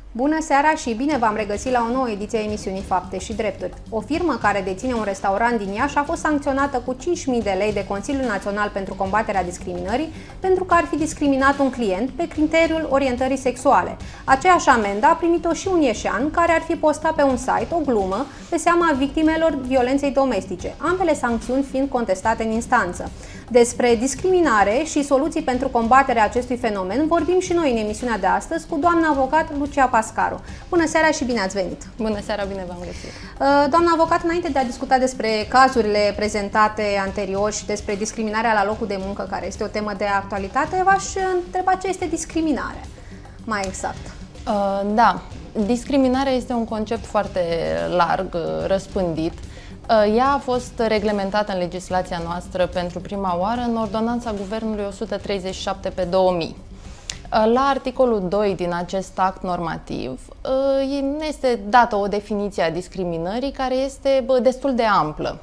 Bună seara și bine v-am regăsit la o nouă ediție a emisiunii Fapte și Drepturi. O firmă care deține un restaurant din Iași a fost sancționată cu 5.000 de lei de Consiliul Național pentru Combaterea Discriminării pentru că ar fi discriminat un client pe criteriul orientării sexuale. Aceeași amendă a primit-o și un ieșean care ar fi postat pe un site o glumă pe seama victimelor violenței domestice, ambele sancțiuni fiind contestate în instanță. Despre discriminare și soluții pentru combaterea acestui fenomen vorbim și noi în emisiunea de astăzi cu doamna avocat Lucia Pascaru. Bună seara și bine ați venit! Bună seara, bine v-am găsit! Doamna avocat, înainte de a discuta despre cazurile prezentate anterior și despre discriminarea la locul de muncă, care este o temă de actualitate, v-aș întreba ce este discriminare, mai exact. Da, discriminarea este un concept foarte larg, răspândit. Ea a fost reglementată în legislația noastră pentru prima oară în Ordonanța Guvernului 137/2000. La articolul 2 din acest act normativ este dată o definiție a discriminării care este destul de amplă.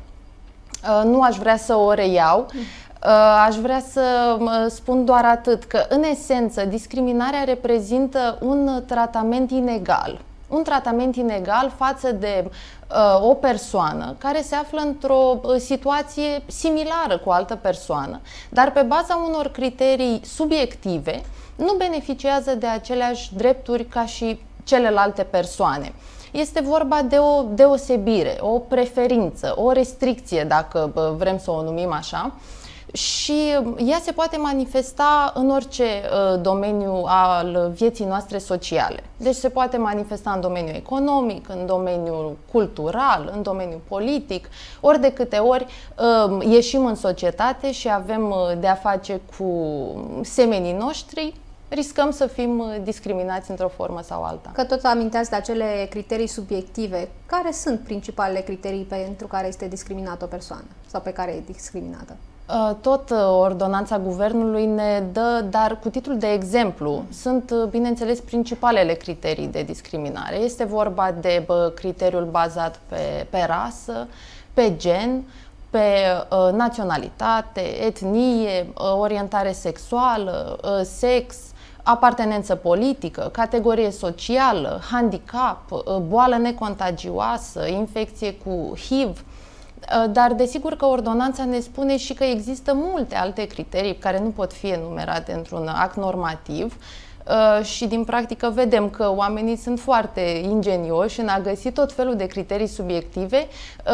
Nu aș vrea să o reiau, aș vrea să spun doar atât, că în esență discriminarea reprezintă un tratament inegal. Un tratament inegal față de o persoană care se află într-o situație similară cu o altă persoană, dar pe baza unor criterii subiective nu beneficiază de aceleași drepturi ca și celelalte persoane. Este vorba de o deosebire, o preferință, o restricție, dacă vrem să o numim așa, și ea se poate manifesta în orice domeniu al vieții noastre sociale. Deci se poate manifesta în domeniul economic, în domeniul cultural, în domeniul politic, ori de câte ori ieșim în societate și avem de-a face cu semenii noștri, riscăm să fim discriminați într-o formă sau alta. Că tot aminteați de acele criterii subiective, care sunt principalele criterii pentru care este discriminată o persoană sau pe care e discriminată? Tot Ordonanța Guvernului ne dă, dar cu titlul de exemplu, sunt, bineînțeles, principalele criterii de discriminare. Este vorba de criteriul bazat pe rasă, pe gen, pe naționalitate, etnie, orientare sexuală, sex, apartenență politică, categorie socială, handicap, boală necontagioasă, infecție cu HIV. Dar desigur că ordonanța ne spune și că există multe alte criterii care nu pot fi enumerate într-un act normativ și din practică vedem că oamenii sunt foarte ingenioși în a găsi tot felul de criterii subiective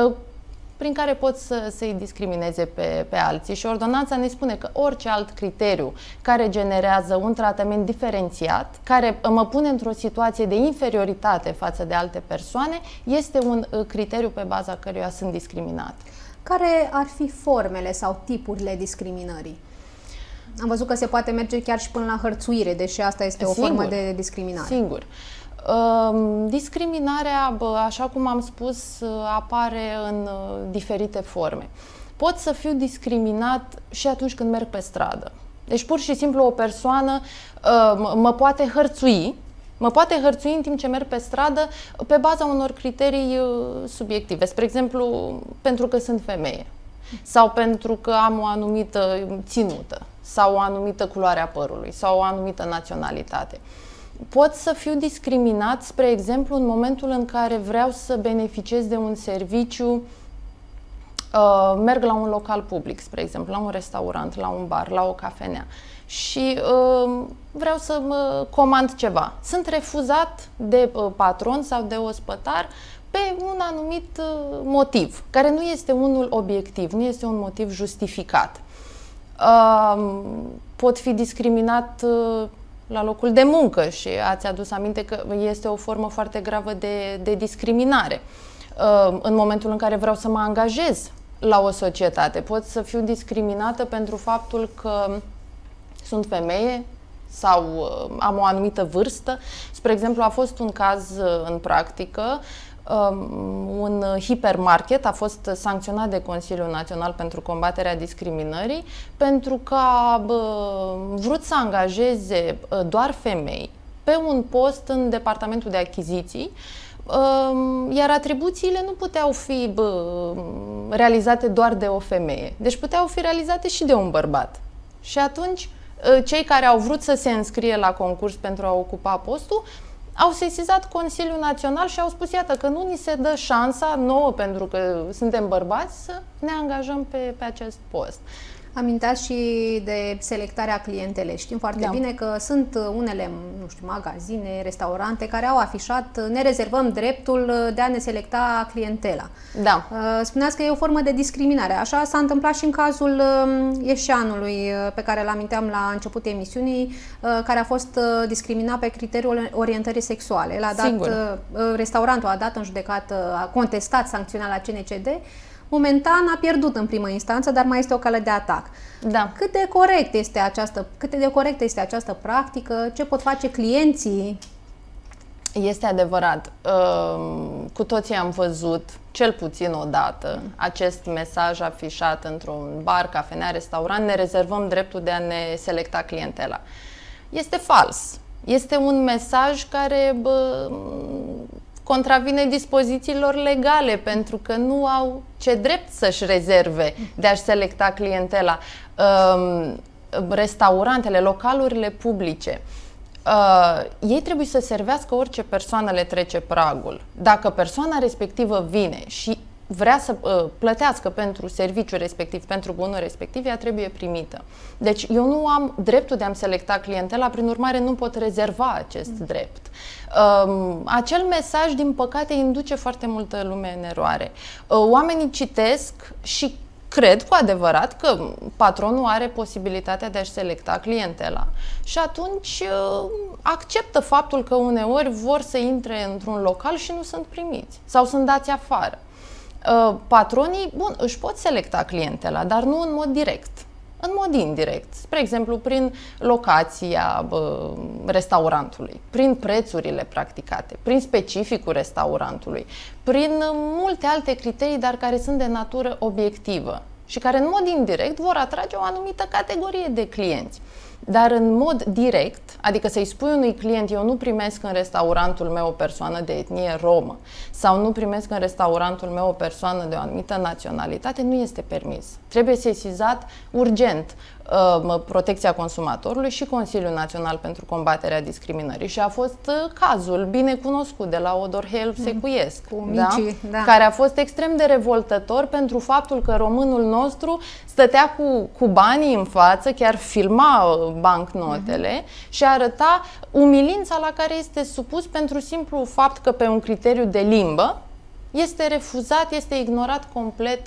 prin care pot să-i discrimineze pe alții. Și ordonanța ne spune că orice alt criteriu care generează un tratament diferențiat, care mă pune într-o situație de inferioritate față de alte persoane, este un criteriu pe baza căruia sunt discriminat. Care ar fi formele sau tipurile discriminării? Am văzut că se poate merge chiar și până la hărțuire, deși asta este o formă de discriminare. Singur. Discriminarea, așa cum am spus, apare în diferite forme. Pot să fiu discriminat și atunci când merg pe stradă. Deci pur și simplu o persoană mă poate hărțui, în timp ce merg pe stradă pe baza unor criterii subiective. Spre exemplu, pentru că sunt femeie sau pentru că am o anumită ținută sau o anumită culoare a părului sau o anumită naționalitate. Pot să fiu discriminat, spre exemplu, în momentul în care vreau să beneficiez de un serviciu, merg la un local public, spre exemplu, la un restaurant, la un bar, la o cafenea și vreau să mă comand ceva. Sunt refuzat de patron sau de ospătar pe un anumit motiv, care nu este unul obiectiv, nu este un motiv justificat. Pot fi discriminat la locul de muncă și ați adus aminte că este o formă foarte gravă de discriminare. În momentul în care vreau să mă angajez la o societate, pot să fiu discriminată pentru faptul că sunt femeie sau am o anumită vârstă. Spre exemplu, a fost un caz în practică, un hipermarket a fost sancționat de Consiliul Național pentru Combaterea Discriminării pentru că a vrut să angajeze doar femei pe un post în departamentul de achiziții, iar atribuțiile nu puteau fi realizate doar de o femeie, deci puteau fi realizate și de un bărbat. Și atunci cei care au vrut să se înscrie la concurs pentru a ocupa postul au sesizat Consiliul Național și au spus, iată că nu ni se dă șansa nouă, pentru că suntem bărbați, să ne angajăm pe acest post. Aminteați și de selectarea clientelei. Știm foarte bine că sunt unele, nu știu, magazine, restaurante care au afișat: ne rezervăm dreptul de a ne selecta clientela. Da. Spuneați că e o formă de discriminare. Așa s-a întâmplat și în cazul Ieșeanului, pe care îl aminteam la începutul emisiunii, care a fost discriminat pe criteriul orientării sexuale. Restaurantul a dat în judecată, a contestat sancțiunea la CNCD. Momentan a pierdut în primă instanță, dar mai este o cale de atac. Da. Cât de corectă este această practică? Ce pot face clienții? Este adevărat. Cu toții am văzut, cel puțin o dată, acest mesaj afișat într-un bar, cafenea, restaurant: ne rezervăm dreptul de a ne selecta clientela. Este fals. Este un mesaj care contravine dispozițiilor legale, pentru că nu au ce drept să-și rezerve de a-și selecta clientela. Restaurantele, localurile publice, ei trebuie să servească orice persoană le trece pragul. Dacă persoana respectivă vine și vrea să plătească pentru serviciul respectiv, pentru bunul respectiv, ea trebuie primită. Deci eu nu am dreptul de a-mi selecta clientela, prin urmare nu pot rezerva acest drept. Acel mesaj, din păcate, induce foarte multă lume în eroare. Oamenii citesc și cred cu adevărat că patronul are posibilitatea de a-și selecta clientela și atunci acceptă faptul că uneori vor să intre într-un local și nu sunt primiți sau sunt dați afară. Patronii, bun, își pot selecta clientela, dar nu în mod direct, în mod indirect. Spre exemplu, prin locația restaurantului, prin prețurile practicate, prin specificul restaurantului, prin multe alte criterii, dar care sunt de natură obiectivă și care în mod indirect vor atrage o anumită categorie de clienți. Dar în mod direct, adică să-i spui unui client: eu nu primesc în restaurantul meu o persoană de etnie romă sau nu primesc în restaurantul meu o persoană de o anumită naționalitate, nu este permis. Trebuie sesizat urgent Protecția Consumatorului și Consiliul Național pentru Combaterea Discriminării. Și a fost cazul bine cunoscut de la Odorheiu Secuiesc, care a fost extrem de revoltător pentru faptul că românul nostru stătea cu banii în față, chiar filma bancnotele și arăta umilința la care este supus pentru simplu fapt că pe un criteriu de limbă este refuzat, este ignorat complet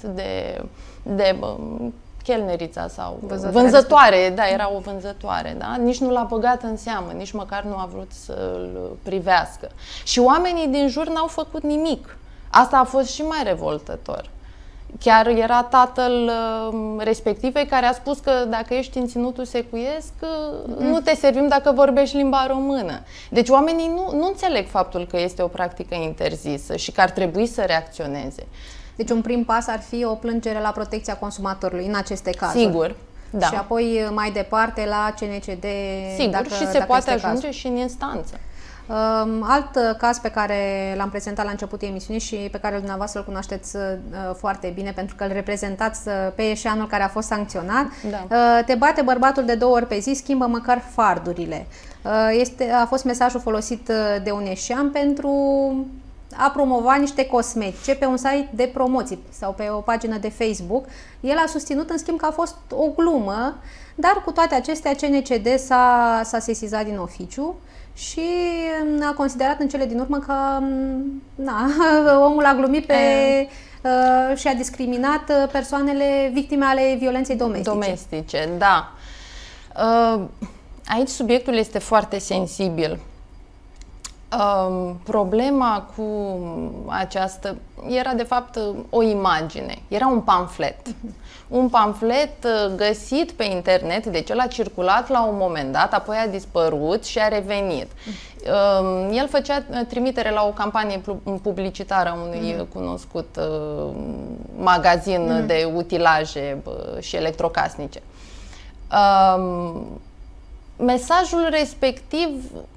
de chelnerița sau vânzătoare, da, era o vânzătoare, da? Nici nu l-a băgat în seamă, nici măcar nu a vrut să-l privească. Și oamenii din jur n-au făcut nimic. Asta a fost și mai revoltător. Chiar era tatăl respectivei care a spus că dacă ești în ținutul secuiesc, nu te servim dacă vorbești limba română. Deci oamenii nu înțeleg faptul că este o practică interzisă și că ar trebui să reacționeze. Deci un prim pas ar fi o plângere la Protecția Consumatorului în aceste cazuri. Sigur, da. Și apoi mai departe la CNCD. Sigur, și se poate ajunge și în instanță. Alt caz pe care l-am prezentat la începutul emisiunii și pe care dumneavoastră îl cunoașteți foarte bine, pentru că îl reprezentați pe Ieșeanul care a fost sancționat. Da. Te bate bărbatul de 2 ori pe zi, schimbă măcar fardurile. A fost mesajul folosit de un ieșean pentru a promova niște cosmetice pe un site de promoții sau pe o pagină de Facebook. El a susținut, în schimb, că a fost o glumă, dar cu toate acestea CNCD s-a sesizat din oficiu și a considerat în cele din urmă că omul a glumit și a discriminat persoanele victime ale violenței domestice. Da. Aici subiectul este foarte sensibil. Problema cu aceasta era de fapt o imagine, era un pamflet. Un pamflet găsit pe internet, deci el a circulat la un moment dat, apoi a dispărut și a revenit. El făcea trimitere la o campanie publicitară a unui cunoscut magazin de utilaje și electrocasnice. Mesajul respectiv,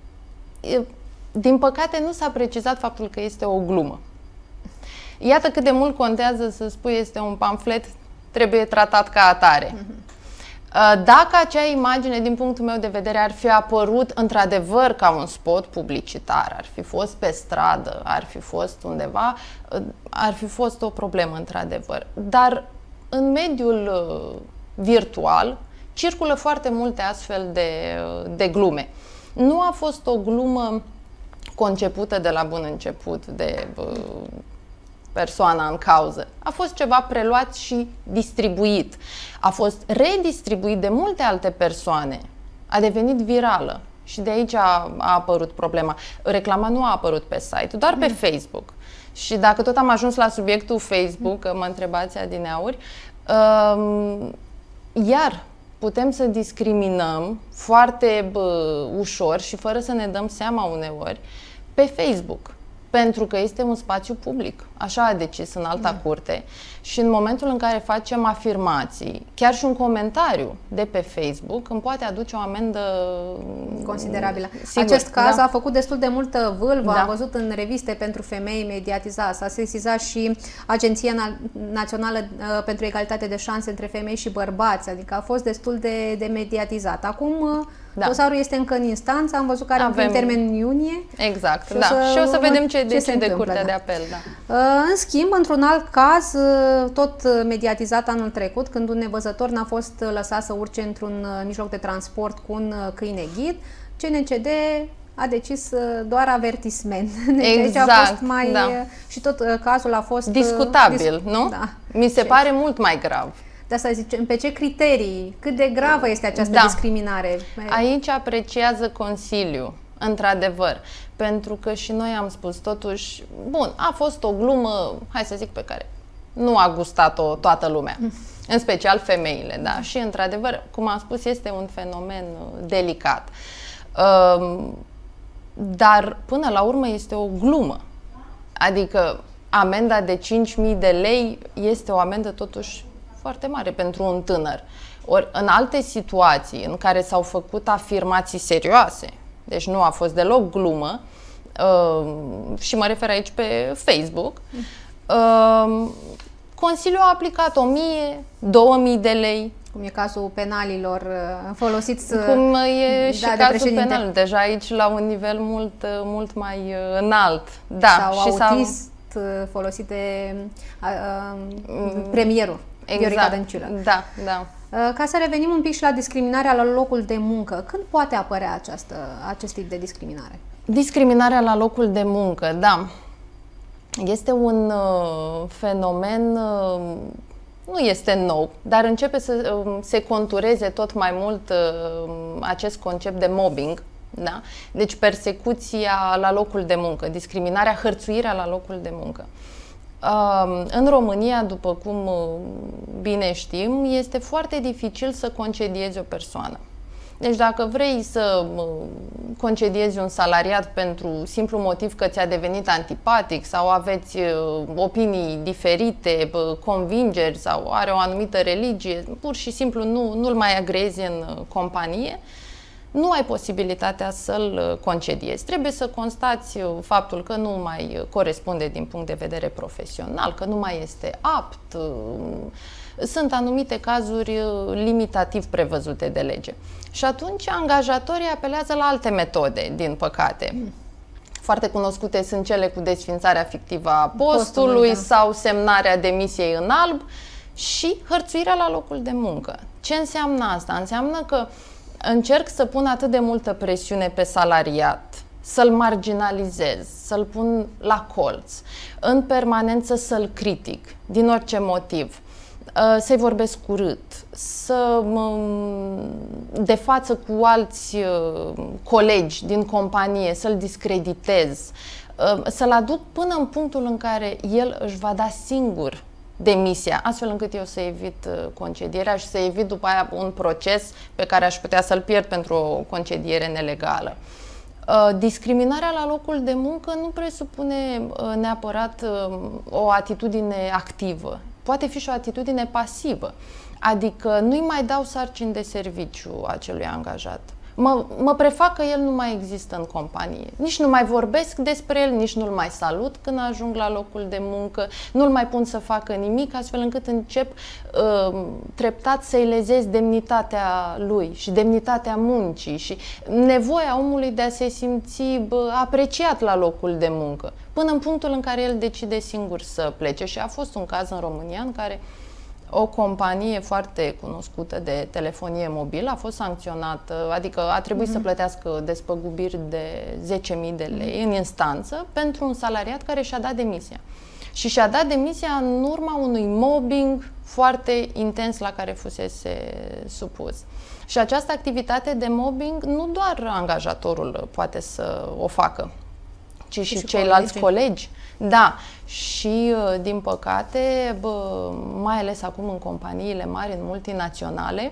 din păcate, nu s-a precizat faptul că este o glumă. Iată cât de mult contează să spui este un pamflet, trebuie tratat ca atare. Dacă acea imagine, din punctul meu de vedere, ar fi apărut într-adevăr ca un spot publicitar, ar fi fost pe stradă, ar fi fost undeva, ar fi fost o problemă într-adevăr. Dar în mediul virtual circulă foarte multe astfel de glume. Nu a fost o glumă concepută de la bun început de persoana în cauză. A fost ceva preluat și distribuit. A fost redistribuit de multe alte persoane. A devenit virală. Și de aici a apărut problema. Reclama nu a apărut pe site, doar pe Facebook. Și dacă tot am ajuns la subiectul Facebook, că mă întrebați adineauri, iar putem să discriminăm foarte ușor și fără să ne dăm seama uneori pe Facebook. Pentru că este un spațiu public. Așa a decis în alta curte. Și în momentul în care facem afirmații, chiar și un comentariu de pe Facebook îmi poate aduce o amendă considerabilă. Sigur, acest caz a făcut destul de multă vâlvă. Am văzut în reviste pentru femei mediatizat. S-a sesizat și Agenția Națională pentru Egalitate de Șanse între Femei și Bărbați. Adică a fost destul de mediatizat. Acum dosarul este încă în instanță. Am văzut că are un prim termen în iunie. Exact, și o să vedem ce decide Curtea de Apel. În schimb, într-un alt caz, tot mediatizat anul trecut, când un nevăzător n-a fost lăsat să urce într-un mijloc de transport cu un câine ghid, CNCD a decis doar avertisment. Deci a fost mai... Și tot cazul a fost... discutabil, nu? Da. Mi se pare mult mai grav. De asta zicem, pe ce criterii, cât de gravă este această discriminare? Aici apreciază Consiliul, într-adevăr, pentru că și noi am spus, totuși, bun, a fost o glumă, hai să zic, pe care nu a gustat-o toată lumea, în special femeile, da? Și într-adevăr, cum am spus, este un fenomen delicat. Dar până la urmă este o glumă. Adică amenda de 5.000 de lei este o amendă totuși foarte mare pentru un tânăr. Ori în alte situații în care s-au făcut afirmații serioase, deci nu a fost deloc glumă, și mă refer aici pe Facebook, Consiliul a aplicat 1.000, 2.000 de lei. Cum e cazul penalilor folosiți... Cum e și cazul penal, deja aici la un nivel mult mai înalt. Da, sau autist folosit de premierul. Viorica Dăncilă. Da, da. Ca să revenim un pic și la discriminarea la locul de muncă, când poate apărea acest tip de discriminare? Discriminarea la locul de muncă, da. Este un fenomen, nu este nou, dar începe să se contureze tot mai mult acest concept de mobbing. Da? Deci persecuția la locul de muncă, discriminarea, hărțuirea la locul de muncă. În România, după cum bine știm, este foarte dificil să concediezi o persoană. Deci dacă vrei să concediezi un salariat pentru simplu motiv că ți-a devenit antipatic sau aveți opinii diferite, convingeri sau are o anumită religie, pur și simplu nu-l mai agrezi în companie, nu ai posibilitatea să-l concediezi. Trebuie să constați faptul că nu mai corespunde din punct de vedere profesional, că nu mai este apt. Sunt anumite cazuri limitativ prevăzute de lege. Și atunci angajatorii apelează la alte metode, din păcate. Foarte cunoscute sunt cele cu desființarea fictivă a postului sau semnarea demisiei în alb și hărțuirea la locul de muncă. Ce înseamnă asta? Înseamnă că încerc să pun atât de multă presiune pe salariat, să-l marginalizez, să-l pun la colț, în permanență să-l critic, din orice motiv, să-i vorbesc urât, să de față cu alți colegi din companie, să-l discreditez, să-l aduc până în punctul în care el își va da singur demisia, astfel încât eu să evit concedierea și să evit după aia un proces pe care aș putea să-l pierd pentru o concediere nelegală. Discriminarea la locul de muncă nu presupune neapărat o atitudine activă. Poate fi și o atitudine pasivă. Adică nu-i mai dau sarcini de serviciu acelui angajat. Mă prefac că el nu mai există în companie. Nici nu mai vorbesc despre el, nici nu-l mai salut când ajung la locul de muncă, nu-l mai pun să facă nimic, astfel încât încep treptat să-i lezez demnitatea lui și demnitatea muncii și nevoia omului de a se simți apreciat la locul de muncă, până în punctul în care el decide singur să plece. Și a fost un caz în România în care o companie foarte cunoscută de telefonie mobilă a fost sancționată, adică a trebuit să plătească despăgubiri de 10.000 de lei în instanță pentru un salariat care și-a dat demisia. Și și-a dat demisia în urma unui mobbing foarte intens la care fusese supus. Și această activitate de mobbing nu doar angajatorul poate să o facă, ci și ceilalți colegi. Da, și din păcate, mai ales acum în companiile mari, în multinaționale,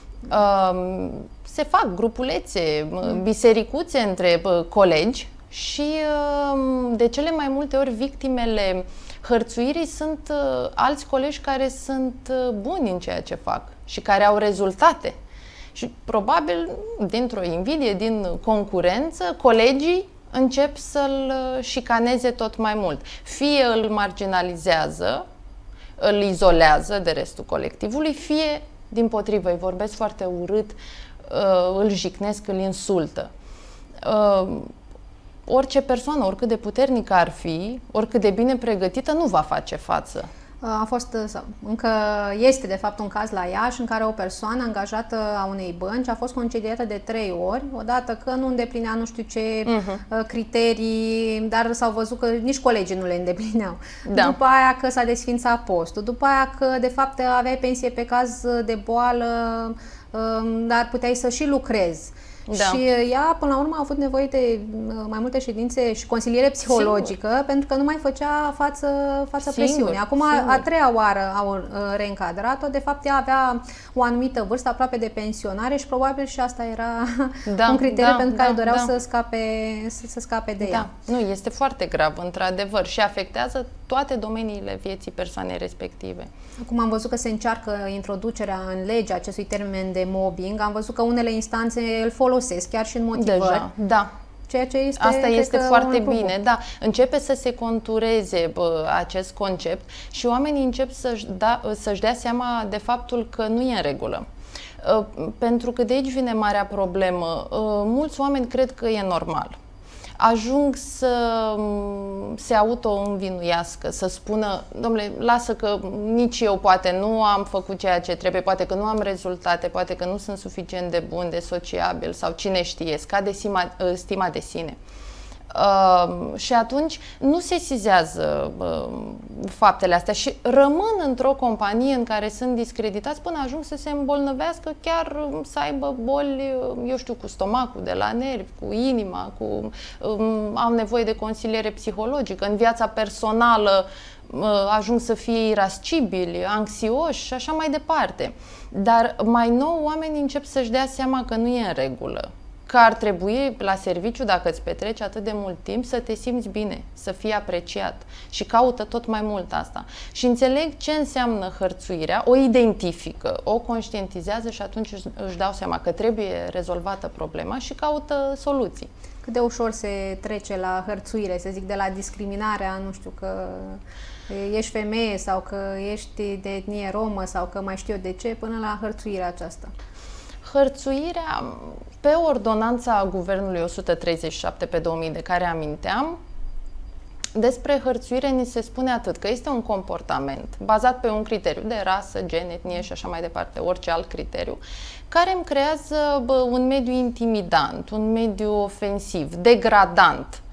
se fac grupulețe, bisericuțe între colegi și de cele mai multe ori victimele hărțuirii sunt alți colegi care sunt buni în ceea ce fac și care au rezultate. Și probabil, dintr-o invidie, din concurență, colegii încep să-l șicaneze tot mai mult. Fie îl marginalizează, îl izolează de restul colectivului, fie, dimpotrivă, îi vorbesc foarte urât, îl jicnesc, îl insultă. Orice persoană, oricât de puternică ar fi, oricât de bine pregătită, nu va face față. A fost, încă este de fapt un caz la Iași în care o persoană angajată a unei bănci a fost concediată de 3 ori, odată că nu îndeplinea nu știu ce criterii, dar s-au văzut că nici colegii nu le îndeplineau. Da. După aia că s-a desfințat postul, după aia că de fapt aveai pensie pe caz de boală, dar puteai să și lucrezi. Da. Și ea, până la urmă, a avut nevoie de mai multe ședințe și consiliere psihologică, pentru că nu mai făcea față presiunii. Acum, a 3-a oară au reîncadrat-o. De fapt, ea avea o anumită vârstă, aproape de pensionare și probabil și asta era un criteriu pentru care doreau să scape de ea. Nu, este foarte grav, într-adevăr, și afectează toate domeniile vieții persoanei respective. Acum am văzut că se încearcă introducerea în lege acestui termen de mobbing. Am văzut că unele instanțe îl folosesc chiar și în motivări. Deja, da. Ceea ce este, asta este foarte bine, da. Începe să se contureze acest concept și oamenii încep să-și dea seama de faptul că nu e în regulă. Pentru că de aici vine marea problemă. Mulți oameni cred că e normal. Ajung să se auto-învinuiască, să spună, dom'le, lasă că nici eu poate nu am făcut ceea ce trebuie, poate că nu am rezultate, poate că nu sunt suficient de bun, de sociabil sau cine știe, scade stima de sine. Și atunci nu se sesizează faptele astea și rămân într-o companie în care sunt discreditați până ajung să se îmbolnăvească, chiar să aibă boli, eu știu, cu stomacul, de la nervi, cu inima, au nevoie de consiliere psihologică. În viața personală ajung să fie irascibili, anxioși și așa mai departe. Dar mai nou oamenii încep să-și dea seama că nu e în regulă. Că ar trebui la serviciu, dacă îți petreci atât de mult timp, să te simți bine, să fii apreciat și caută tot mai mult asta. Și înțeleg ce înseamnă hărțuirea, o identifică, o conștientizează și atunci își dau seama că trebuie rezolvată problema și caută soluții. Cât de ușor se trece la hărțuire, să zic, de la discriminarea, nu știu, că ești femeie sau că ești de etnie romă sau că mai știu eu de ce, până la hărțuirea aceasta. Hărțuirea, pe ordonanța Guvernului 137 pe 2000 de care aminteam, despre hărțuire ni se spune atât, că este un comportament bazat pe un criteriu de rasă, gen, etnie și așa mai departe, orice alt criteriu, care îmi creează un mediu intimidant, un mediu ofensiv, degradant.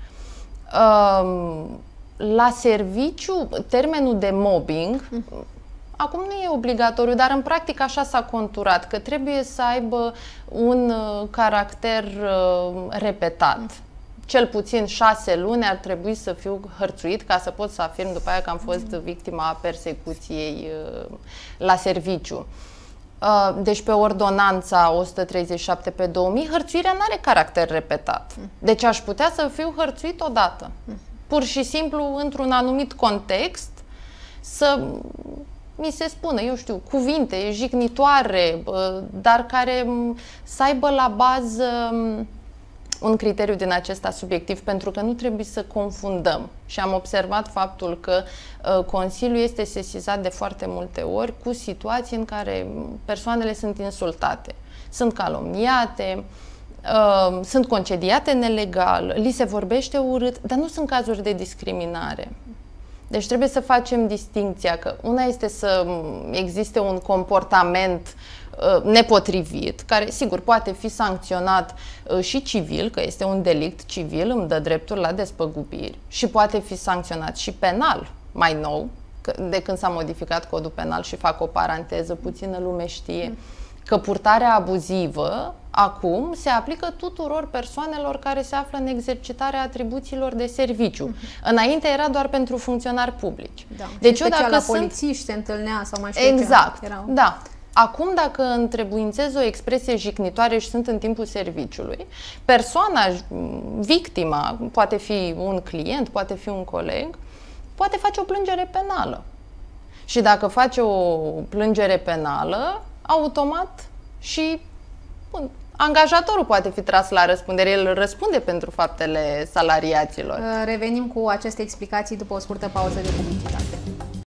La serviciu, termenul de mobbing, acum nu e obligatoriu, dar în practică așa s-a conturat, că trebuie să aibă un caracter repetat. Cel puțin 6 luni ar trebui să fiu hărțuit ca să pot să afirm după aia că am fost victima persecuției la serviciu. Deci pe ordonanța 137 pe 2000, hărțuirea nu are caracter repetat. Deci aș putea să fiu hărțuit odată. Pur și simplu, într-un anumit context, să mi se spune, eu știu, cuvinte jignitoare, dar care să aibă la bază un criteriu din acesta subiectiv, pentru că nu trebuie să confundăm. Și am observat faptul că Consiliul este sesizat de foarte multe ori cu situații în care persoanele sunt insultate, sunt calomniate, sunt concediate nelegal, li se vorbește urât, dar nu sunt cazuri de discriminare. Deci trebuie să facem distincția că una este să existe un comportament nepotrivit, care sigur poate fi sancționat și civil, că este un delict civil, îmi dă dreptul la despăgubiri, și poate fi sancționat și penal, mai nou, de când s-a modificat codul penal, și fac o paranteză, puțină lume știe că purtarea abuzivă acum se aplică tuturor persoanelor care se află în exercitarea atribuțiilor de serviciu. Înainte era doar pentru funcționari publici. Da. Deci eu dacă la polițiști se întâlnea sau mai știu exact, ce erau. Da. Acum, dacă întrebuințez o expresie jignitoare și sunt în timpul serviciului, persoana, victima, poate fi un client, poate fi un coleg, poate face o plângere penală. Și dacă face o plângere penală, automat și angajatorul poate fi tras la răspundere. El răspunde pentru faptele salariaților. Revenim cu aceste explicații după o scurtă pauză de publicitate.